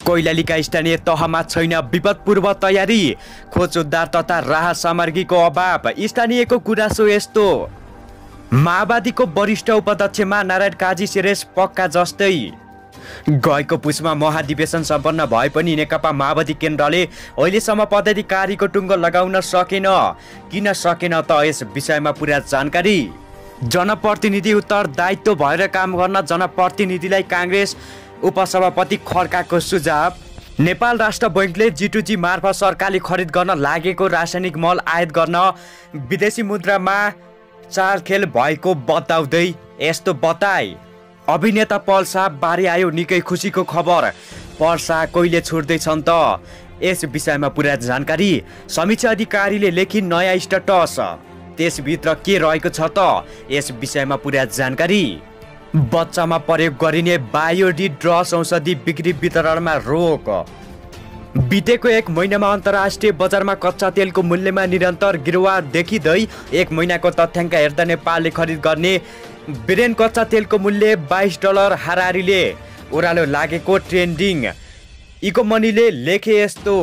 कैलालीका स्थानीय तहमा छैन विपद पूर्व तयारी, खोज उद्धार तथा राहत सामग्रीको अभाव। स्थानीयको गुनासो यस्तो, माओवादीको वरिष्ठ उपाध्यक्षमा नारायण काजी सिरेस पक्का जस्तै। गएको पुसमा महाधिवेशन सम्पन्न भए पनि नेकपा माओवादी केन्द्रले अहिलेसम्म पदाधिकारीको टुङ्गो लगाउन सकेन। किन सकेन त यस विषयमा पुरा जानकारी। जनप्रतिनिधि उत्तरदायित्व भएर काम गर्न जनप्रतिनिधिलाई काङ्ग्रेस उपसभापति खड्काको सुझाव। नेपाल राष्ट्र बैङ्कले G2G मार्फत सरकारले खरिद गर्न लागेको रासायनिक मल आयात गर्न विदेशी मुद्रामा चालखेल भएको बताउँदै यस्तो बताए। अभिनेता पल शाह बारे आयो निकै खुसीको खबर। पल शाह कहिले छुट्दैछन् त, यस विषयमा पुरा जानकारी। समीक्षा अधिकारीले लेखी नयाँ स्ट्याटस, त्यसभित्र के रहेको छ त, यस विषयमा पुरा जानकारी। बच्चामा प्रयोग गरिने बायोडी ड्रग्स औषधि बिक्री वितरणमा रोक। बितेको एक महिनामा अन्तर्राष्ट्रिय बजारमा कच्चा तेलको मूल्यमा निरन्तर गिरावट देखिँदै 1 महिनाको तथ्याङ्क हेर्दा नेपालले खरिद गर्ने ब्रेन कच्चा तेलको मूल्य $22 हाराहारीले ओह्रालो लागेको ट्रेन्डिङ। इकोमनीले लेखे यस्तो,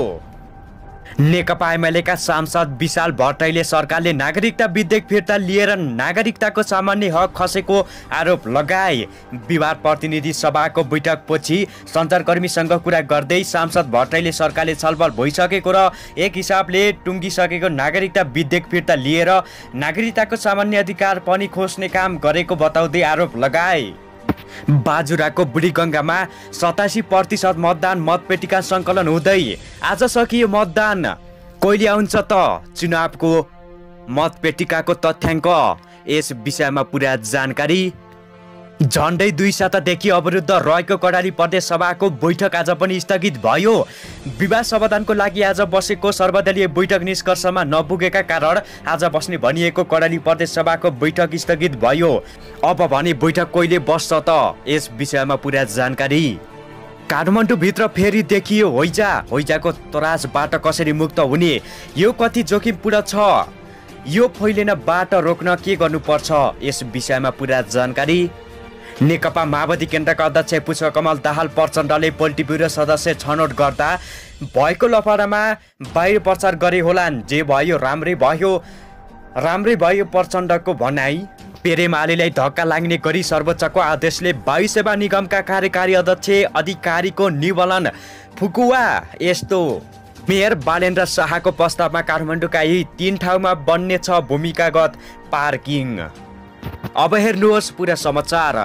नेकपा एमालेका सांसद विशाल भट्टराईले सरकारले नागरिकता विधेयक फिर्ता लिएर नागरिकताको सामान्य हक खसेको आरोप लगाए। विवाद प्रतिनिधि सभाको बैठकपछि सञ्चारकर्मीसँग कुरा गर्दै सांसद भट्टराईले सरकारले छलफल भइसकेको र एक हिसाबले टुङ्गिसकेको नागरिकता विधेयक फिर्ता लिएर नागरिकताको सामान्य अधिकार पनि खोज्ने काम गरेको बताउँदै आरोप लगाए। बाजुराको बुढीगङ्गामा 87% मतदान मतपेटिका सङ्कलन हुँदै आज सकियो मतदान। कहिले आउँछ त चुनावको मतपेटिकाको तथ्याङ्क, यस विषयमा पुरा जानकारी। झन्डै 2 सातादेखि अवरुद्ध रहेको कर्णाली प्रदेश सभाको बैठक आज पनि स्थगित भयो। विवाद समाधानको लागि आज बसेको सर्वदलीय बैठक निष्कर्षमा नपुगेका कारण आज बस्ने भनिएको कर्णाली प्रदेश सभाको बैठक स्थगित भयो। अब भने बैठक कहिले बस्छ त, यस विषयमा पुरा जानकारी। काठमाडौँ भित्र फेरि देखियो हैजा, हैजाको तरासबाट कसरी मुक्त हुने, यो कति जोखिमपूर्ण छ, यो फैलिनबाट रोक्न के गर्नुपर्छ, यस विषयमा पुरा जानकारी। नेकपा माओवादी केन्द्रका अध्यक्ष पुष्पकमल दाहाल प्रचण्डले पोलिट ब्युरो सदस्य छनौट गर्दा भएको लफडामा बाहिर प्रचार गरे होलान्। जे भयो राम्रै भयो प्रचण्डको भनाई। पेरेमालेलाई धक्का लाग्ने गरी सर्वोच्चको आदेशले वायु सेवा निगमका कार्यकारी अध्यक्ष अधिकारीको निलम्बन फुकुवा। यस्तो, मेयर बालेन्द्र शाहको प्रस्तावमा काठमाडौँका यी 3 ठाउँमा बन्ने छ भूमिकागत पार्किङ। अब हेर्नुहोस् पुरा समाचार।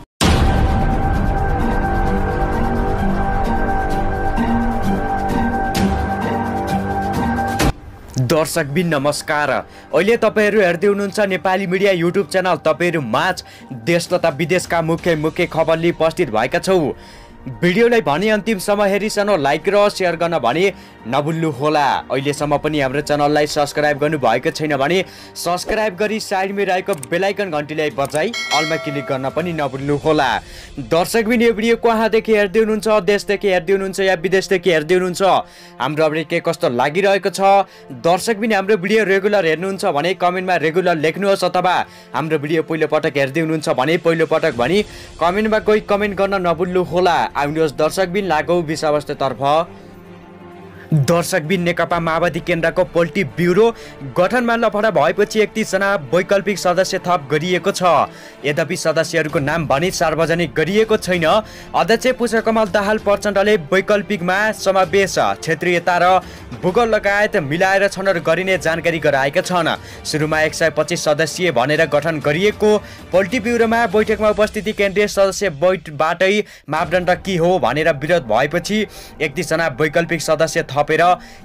दर्शकबिन नमस्कार, अहिले तपाईहरू हेर्दै हुनुहुन्छ नेपाली मिडिया युट्युब च्यानल। तपाईहरू माझ देश तथा विदेशका मुख्य खबरले उपस्थित भएका छौ। भिडियोलाई भने अन्तिमसम्म हेरिसन, लाइक र सेयर गर्न भने नभुल्नु होला। अहिलेसम्म पनि हाम्रो च्यानललाई सब्स्क्राइब गर्नु भएको छैन भने सब्स्क्राइब गरी साइडमा रहेको बेल आइकन घन्टीलाई बजाई अलमा क्लिक गर्न पनि नभुल्नु होला। दर्शकबिन यो भिडियो कहाँदेखि हेर्दै हुनुहुन्छ, देशदेखि हेर्दै हुनुहुन्छ या विदेशदेखि हेर्दै हुनुहुन्छ, हाम्रो अपडेट के कस्तो लागिरहेको छ। दर्शकबिन हाम्रो भिडियो रेगुलर हेर्नुहुन्छ भने कमेन्टमा रेगुलर लेख्नुहोस्, अथवा हाम्रो भिडियो पहिलोपटक हेर्दै हुनुहुन्छ भने पहिलोपटक भनी कमेन्टमा कोही कमेन्ट गर्न नभुल्नु होला। आउनुहोस् दर्शकबिन लागौ विषयवस्तुतर्फ। दर्शकबिन नेकपा माओवादी केन्द्रको पोलिट ब्युरो गठनमा लफडा भएपछि 31 जना वैकल्पिक सदस्य थप गरिएको छ। यद्यपि सदस्यहरूको नाम भने सार्वजनिक गरिएको छैन। अध्यक्ष पुष्पकमल दाहाल प्रचण्डले वैकल्पिकमा समावेश, क्षेत्रीयता र भूगोल लगायत मिलाएर छनौट गरिने जानकारी गराएका छन्। सुरुमा 125 सदस्यीय भनेर गठन गरिएको पोलिट ब्युरोमा बैठकमा उपस्थिति केन्द्रीय सदस्यबाटै मापदण्ड के हो भनेर विरोध भएपछि 31 जना वैकल्पिक सदस्य थपेर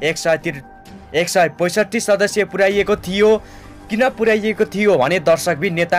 165 सदस्य पुर्याइएको थियो। किन पुर्याइएको थियो भने दर्शकबिन नेता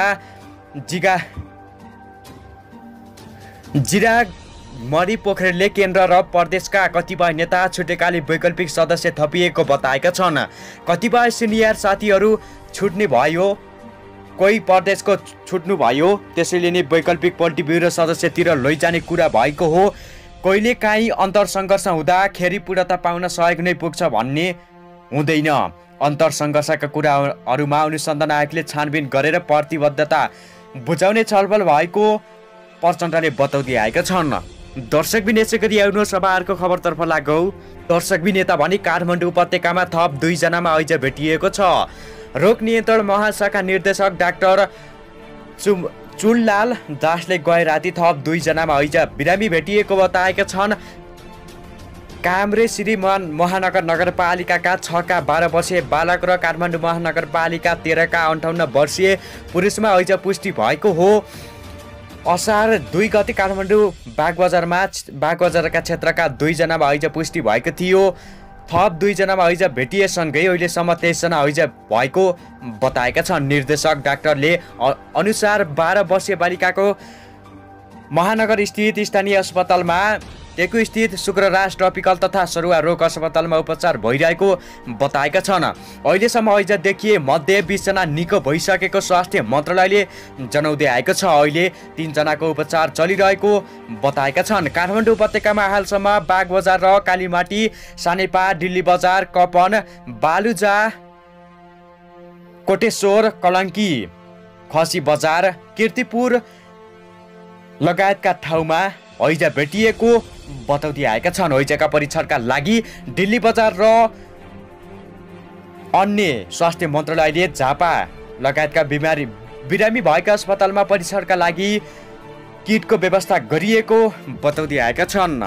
जिराग मणि पोखरेलले केन्द्र र प्रदेशका कतिपय नेता छुटेकाले वैकल्पिक सदस्य थपिएको बताएका छन्। कतिपय सिनियर साथीहरू छुट्ने भयो, कोही प्रदेशको छुट्नु भयो, त्यसैले नै वैकल्पिक पोलिट ब्युरो सदस्यतिर लैजाने कुरा भएको हो। कहिले काहीँ अन्तरसङ्घर्ष हुँदाखेरि पूर्णता पाउन सहयोग नै पुग्छ भन्ने हुँदैन। अन्तरसङ्घर्षका कुराहरूमा अनुसन्धान आयोगले छानबिन गरेर प्रतिबद्धता बुझाउने छलफल भएको प्रचण्डले बताउँदै आएका छन्। दर्शकबिन यसै गरी आउनुहोस् अब अर्को खबरतर्फ लागौँ। दर्शकबिन यता भने काठमाडौँ उपत्यकामा थप 2 जनामा हैजा भेटिएको छ। रोग नियन्त्रण महाशाखा निर्देशक डाक्टर चुनलाल दासले गए राति थप 2 जनामा हैजा बिरामी भेटिएको बताएका छन्। काभ्रे श्री महानगर नगरपालिकाका 6 का 12 वर्षीय बालक र काठमाडौँ महानगरपालिका 13 का 58 वर्षीय पुरुषमा हैजा पुष्टि भएको हो। असार 2 गते काठमाडौँ बागबजारका क्षेत्रका 2 जनामा हैजा पुष्टि भएको थियो। थप 2 जनामा हैजा भेटिएसँगै अहिलेसम्म 23 जना हैजा भएको बताएका छन्। निर्देशक डाक्टरले अनुसार 12 वर्षीय बालिकाको महानगर स्थित स्थानीय अस्पतालमा टेकु स्थित शुक्रराज ट्रपिकल तथा सरुवा रोग अस्पतालमा उपचार भइरहेको बताएका छन्। अहिलेसम्म हैजा देखिए मध्ये 20 जना निको भइसकेको स्वास्थ्य मन्त्रालयले जनाउँदै आएको छ। अहिले 3 जनाको उपचार चलिरहेको बताएका छन्। काठमाडौँ उपत्यकामा हालसम्म बागबजार र कालीमाटी, सानेपा, दिल्ली बजार, कपन, बालुजा, कोटेश्वर, कलङ्की, खसी बजार, कीर्तिपुर लगायतका ठाउँमा हैजा भेटिएको बताउँदै आएका छन्। हैजाका परीक्षणका लागि दिल्ली बजार र अन्य स्वास्थ्य मन्त्रालयले झापा लगायतका बिरामी भएका अस्पतालमा परीक्षणका लागि किटको व्यवस्था गरिएको बताउँदै आएका छन्।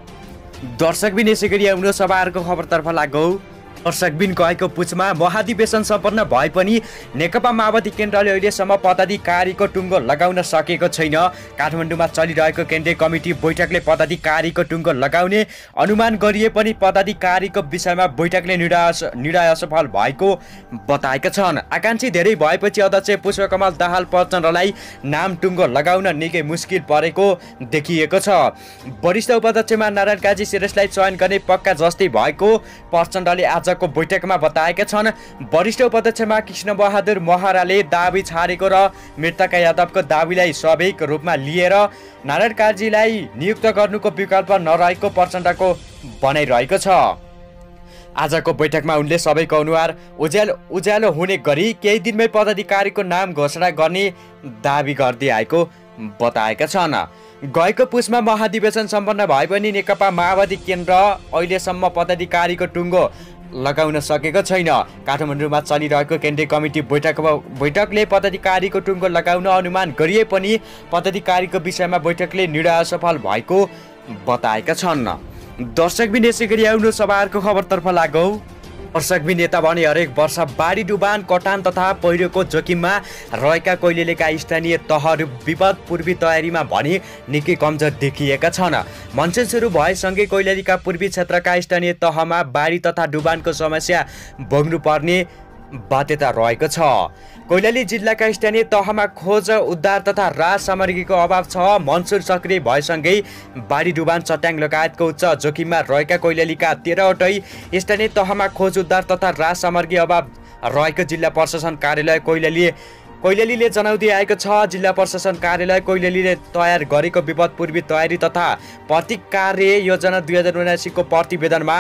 दर्शकबिन यसै गरी आउनुहोस् अब अर्को खबरतर्फ लागौँ। दर्शकबिन गएको पुछमा महाधिवेशन सम्पन्न भए पनि नेकपा माओवादी केन्द्रले अहिलेसम्म पदाधिकारीको टुङ्गो लगाउन सकेको छैन। काठमाडौँमा चलिरहेको केन्द्रीय कमिटी बैठकले पदाधिकारीको टुङ्गो लगाउने अनुमान गरिए पनि पदाधिकारीको विषयमा बैठकले निर्णय असफल भएको बताएका छन्। आकाङ्क्षी धेरै भएपछि अध्यक्ष पुष्पकमल दाहाल प्रचण्डलाई नाम टुङ्गो लगाउन निकै मुस्किल परेको देखिएको छ। वरिष्ठ उपाध्यक्षमा नारायण काजी श्रेष्ठलाई चयन गर्ने पक्का जस्तै भएको प्रचण्डले आजको बैठकमा बताएका छन्। वरिष्ठ उपाध्यक्षमा कृष्ण बहादुर महराले दाबी छाडेको र मृतका यादवको दाबीलाई स्वाभाविक रूपमा लिएर नारायण काजीलाई नियुक्त गर्नुको विकल्प नरहेको प्रचण्डको भनाइरहेको छ। आजको बैठकमा उनले सबैको अनुहार उज्यालो हुने गरी केही दिनमै पदाधिकारीको नाम घोषणा गर्ने दाबी गर्दै आएको बताएका छन्। गएको पुसमा महाधिवेशन सम्पन्न भए पनि नेकपा माओवादी केन्द्र अहिलेसम्म पदाधिकारीको टुङ्गो लगाउन सकेको छैन। काठमाडौँमा चलिरहेको केन्द्रीय कमिटी बैठकले पदाधिकारीको टुङ्गो लगाउन अनुमान गरिए पनि पदाधिकारीको विषयमा बैठकले निर्णय असफल भएको बताएका छन्। दर्शकबिन यसै गरी आउनुहोस् अब अर्को खबरतर्फ लागौँ। दर्शकबिन यता भने हरेक वर्ष बाढी, डुबान, कटान तथा पहिरोको जोखिममा रहेका कैलेलीका स्थानीय तहहरू विपद पूर्वी तयारीमा भने निकै कमजोर देखिएका छन्। मनसुन सुरु भएसँगै कैलेलीका पूर्वी क्षेत्रका स्थानीय तहमा बाढी तथा डुबानको समस्या भोग्नुपर्ने बाध्यता रहेको छ। कैलाली जिल्लाका स्थानीय तहमा खोज, उद्धार तथा राहत सामग्रीको अभाव छ। मनसुन सक्रिय भएसँगै बाढी, डुबान, चट्याङ लगायतको उच्च जोखिममा रहेका कैलालीका 13वटै स्थानीय तहमा खोज, उद्धार तथा राहत सामग्री अभाव रहेको जिल्ला प्रशासन कार्यालय कैलालीले जनाउँदै आएको छ। जिल्ला प्रशासन कार्यालय कैलालीले तयार गरेको विपद पूर्वी तयारी तथा प्रतिकार योजना 2079 को प्रतिवेदनमा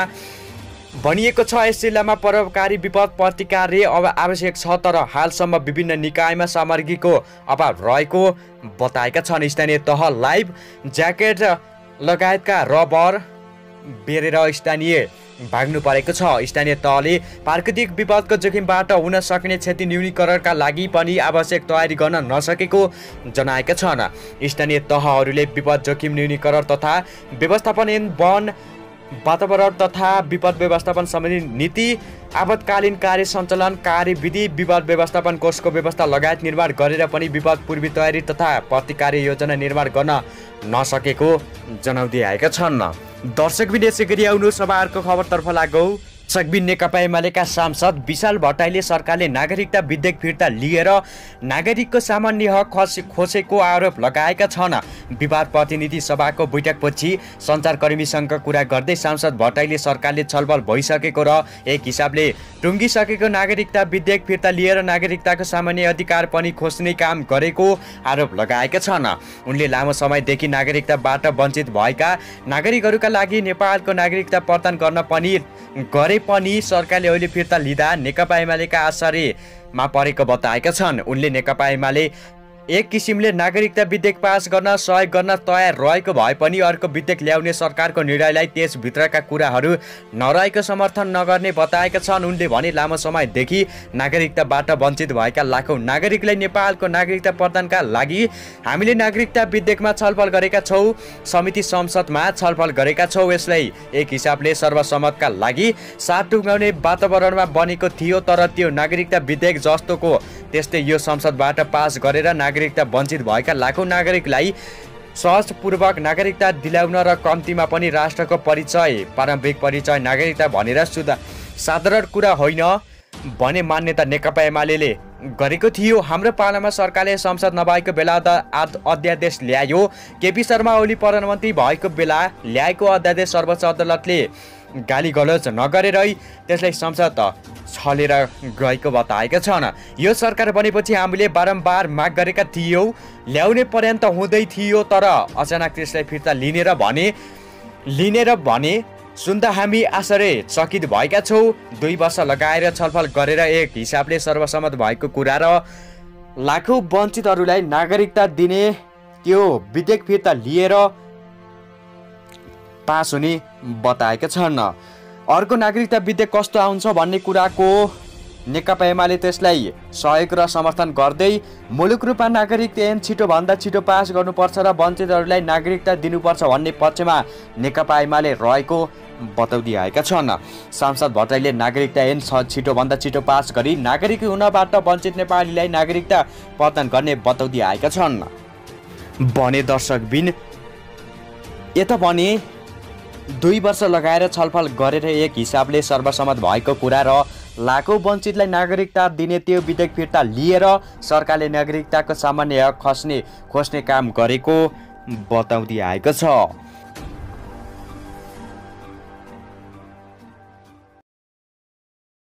भनिएको छ। यस जिल्लामा परोपकारी विपद प्रतिकार अब आवश्यक छ, तर हालसम्म विभिन्न निकायमा सामग्रीको अभाव रहेको बताएका छन्। स्थानीय तह लाइफ ज्याकेट लगायतका रबर बेरेर स्थानीय भाग्नु परेको छ। स्थानीय तहले प्राकृतिक विपदको जोखिमबाट हुन सक्ने क्षति न्यूनीकरणका लागि पनि आवश्यक तयारी गर्न नसकेको जनाएका छन्। स्थानीय तहहरूले विपद जोखिम न्यूनीकरण तथा व्यवस्थापन, वन, वातावरण तथा विपद व्यवस्थापन सम्बन्धी नीति, आपतकालीन कार्य सञ्चालन कार्यविधि, विपद व्यवस्थापन कोषको व्यवस्था लगायत निर्माण गरेर पनि विपद पूर्वी तयारी तथा प्रतिकार योजना निर्माण गर्न नसकेको जनाउँदै आएका छन्। दर्शकबिन यसै गरी आउनुहोस् अब अर्को खबरतर्फ लागौँ। दर्शकबिन नेकपा एमालेका सांसद विशाल भट्टराईले सरकारले नागरिकता विधेयक फिर्ता लिएर नागरिकको सामान्य हक खोसेको आरोप लगाएका छन्। विवाद प्रतिनिधि सभाको बैठकपछि सञ्चारकर्मीसँग कुरा गर्दै सांसद भट्टराईले सरकारले छलफल भइसकेको र एक हिसाबले टुङ्गिसकेको नागरिकता विधेयक फिर्ता लिएर नागरिकताको सामान्य अधिकार पनि खोज्ने काम गरेको आरोप लगाएका छन्। उनले लामो समयदेखि नागरिकताबाट वञ्चित भएका नागरिकहरूका लागि नेपालको नागरिकता प्रदान गरे पनि सरकारले अहिले फिर्ता लिँदा नेकपा एमालेका आश्चर्यमा परेको बताएका छन्। उनले नेकपा एमाले एक किसिमले नागरिकता विधेयक पास गर्न सहयोग गर्न तयार रहेको भए पनि अर्को विधेयक ल्याउने सरकारको निर्णयलाई त्यसभित्रका कुराहरू नरहेको समर्थन नगर्ने बताएका छन्। उनले भने लामो समयदेखि नागरिकताबाट वञ्चित भएका लाखौँ नागरिकलाई नेपालको नागरिकता प्रदानका लागि हामीले नागरिकता विधेयकमा छलफल गरेका छौँ, समिति संसदमा छलफल गरेका छौँ। यसलाई एक हिसाबले सर्वसम्मतका लागि साथ टुङ्गाउने वातावरणमा बनेको थियो, तर त्यो नागरिकता विधेयक जस्तोको त्यस्तै यो संसदबाट पास गरेर नागरिकता वञ्चित भएका लाखौँ नागरिकलाई सहजपूर्वक नागरिकता दिलाउन र कम्तीमा पनि राष्ट्रको परिचय, पारम्परिक परिचय नागरिकता भनेर साधारण कुरा होइन भने मान्यता नेकपा एमाले गरेको थियो। हाम्रो पालामा सरकारले संसद नभएको बेला अध्यादेश ल्यायो। केपी शर्मा ओली प्रधानमन्त्री भएको बेला ल्याएको अध्यादेश सर्वोच्च अदालतले गाली गलौज नगरेरै त्यसलाई संसद छलेर गएको बताएका छन्। यो सरकार बनेपछि हामीले बारम्बार माग गरेका थियौँ, ल्याउने पर्यन्त हुँदै थियो, तर अचानक त्यसलाई फिर्ता लिने र भने सुन्दा हामी आश्चर्यचकित भएका छौँ। 2 वर्ष लगाएर छलफल गरेर एक हिसाबले सर्वसम्मत भएको कुरा र लाखौँ वञ्चितहरूलाई नागरिकता दिने त्यो विधेयक फिर्ता लिएर पास हुने बताएका छन्। अर्को नागरिकता विधेयक कस्तो आउँछ भन्ने कुराको नेकपा एमाले त्यसलाई सहयोग र समर्थन गर्दै मुलुक रूपमा नागरिकता ऐन छिटोभन्दा छिटो पास गर्नुपर्छ र वञ्चितहरूलाई नागरिकता दिनुपर्छ भन्ने पक्षमा नेकपा एमाले रहेको बताउँदै आएका छन्। सांसद भट्टराईले नागरिकता ऐन छिटोभन्दा छिटो पास गरी नागरिक हुनबाट वञ्चित नेपालीलाई नागरिकता प्रदान गर्ने बताउँदै आएका छन्। भने दर्शकबिन यता भने 2 वर्ष लगाएर छलफल गरेर एक हिसाबले सर्वसम्मत भएको कुरा र लाखौँ वञ्चितलाई नागरिकता दिने त्यो विधेयक फिर्ता लिएर सरकारले नागरिकताको सामान्य हक खोज्ने काम गरेको बताउँदै आएको छ।